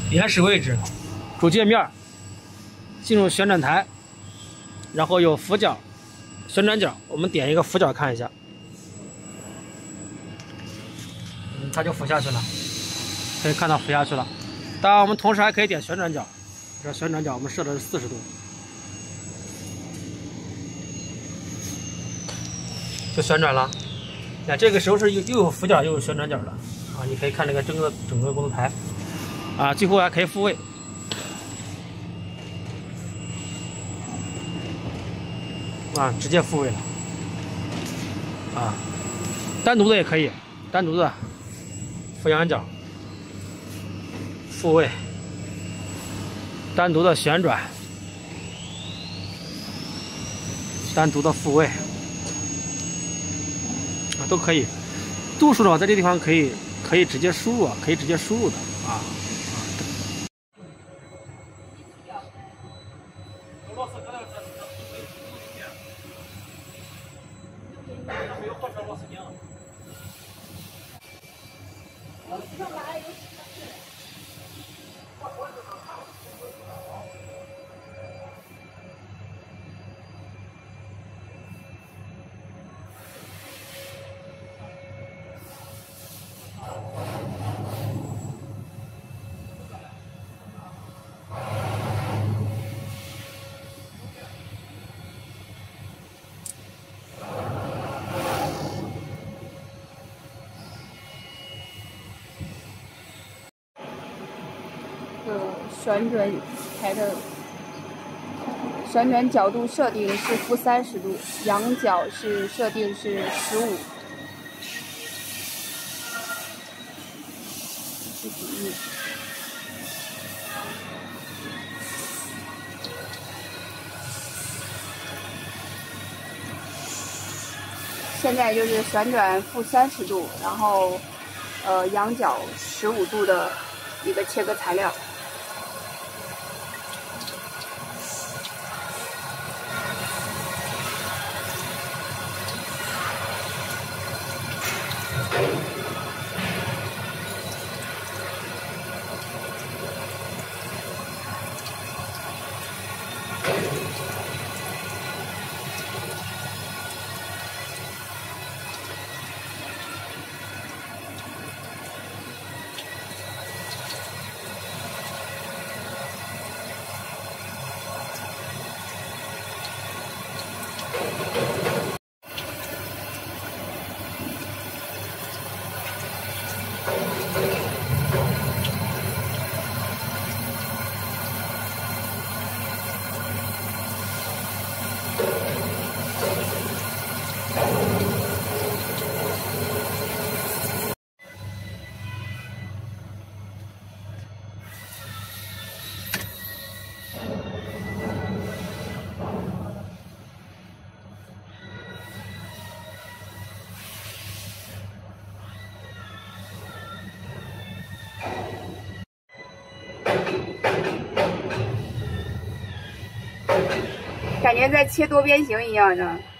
原始位置，主界面，进入旋转台，然后有俯角、旋转角。我们点一个俯角看一下，它就俯下去了，可以看到俯下去了。当然，我们同时还可以点旋转角，这旋转角我们设的是40度，就旋转了。那这个时候是又有俯角又有旋转角的啊！你可以看这个整个工作台啊，最后还可以复位啊，直接复位了啊，单独的也可以，单独的俯仰角复位，单独的旋转，单独的复位。都可以，度数的话，在这地方可以直接输入啊，可以直接输入的啊。 旋转台的旋转角度设定是-30度，仰角设定是15。现在就是旋转-30度，然后仰角15度的一个切割材料。感觉在切多边形一样的。